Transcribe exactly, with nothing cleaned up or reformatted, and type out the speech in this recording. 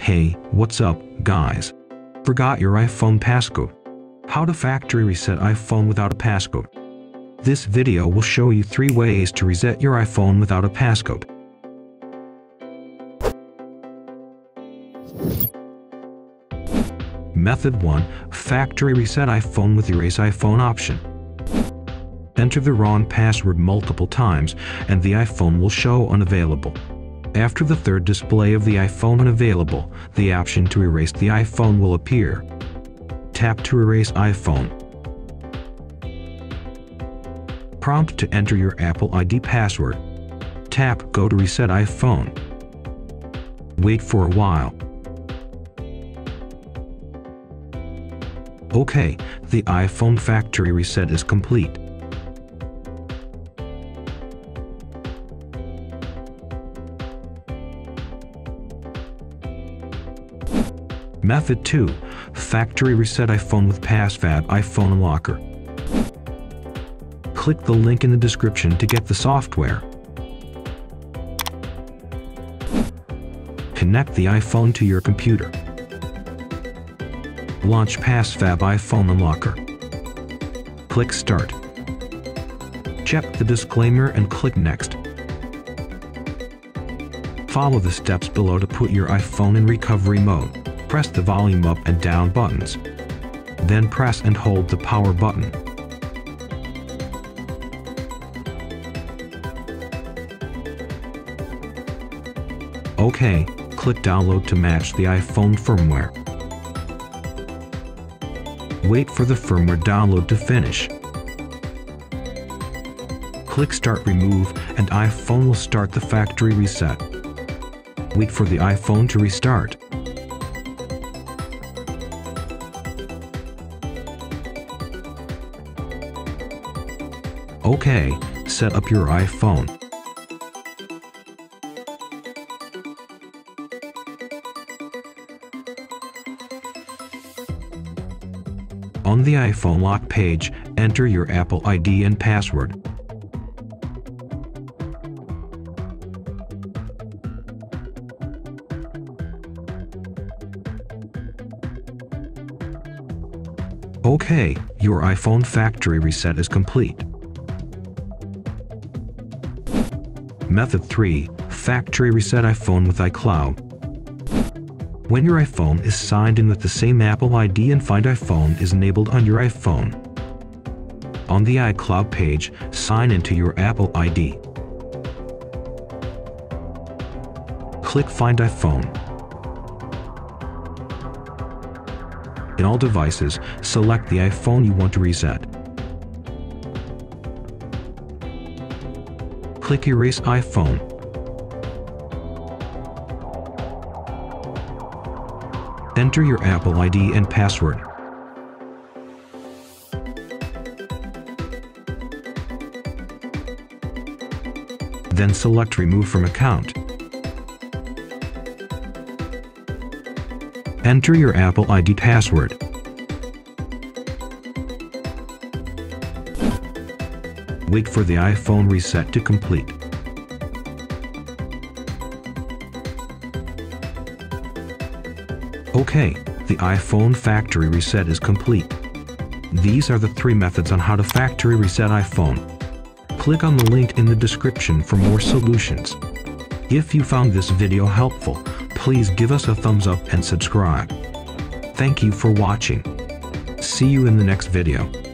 Hey, what's up, guys? Forgot your iPhone passcode? How to factory reset iPhone without a passcode? This video will show you three ways to reset your iPhone without a passcode. Method one. Factory reset iPhone with Erase iPhone option. Enter the wrong password multiple times and the iPhone will show unavailable. After the third display of the iPhone unavailable, the option to erase the iPhone will appear. Tap to erase iPhone. Prompt to enter your Apple I D password. Tap Go to reset iPhone. Wait for a while. Okay, the iPhone factory reset is complete. Method two. Factory reset iPhone with PassFab iPhone Unlocker. Click the link in the description to get the software. Connect the iPhone to your computer. Launch PassFab iPhone Unlocker. Click Start. Check the disclaimer and click Next. Follow the steps below to put your iPhone in recovery mode. Press the volume up and down buttons. Then press and hold the power button. OK, click Download to match the iPhone firmware. Wait for the firmware download to finish. Click Start Remove and iPhone will start the factory reset. Wait for the iPhone to restart. OK, set up your iPhone. On the iPhone lock page, enter your Apple I D and password. OK, your iPhone factory reset is complete. Method three. Factory reset iPhone with iCloud. When your iPhone is signed in with the same Apple I D and Find iPhone is enabled on your iPhone. On the iCloud page, sign into your Apple I D. Click Find iPhone. In all devices, select the iPhone you want to reset. Click Erase iPhone. Enter your Apple I D and password. Then select Remove from account. Enter your Apple I D password. Wait for the iPhone reset to complete. OK, the iPhone factory reset is complete. These are the three methods on how to factory reset iPhone. Click on the link in the description for more solutions. If you found this video helpful, please give us a thumbs up and subscribe. Thank you for watching. See you in the next video.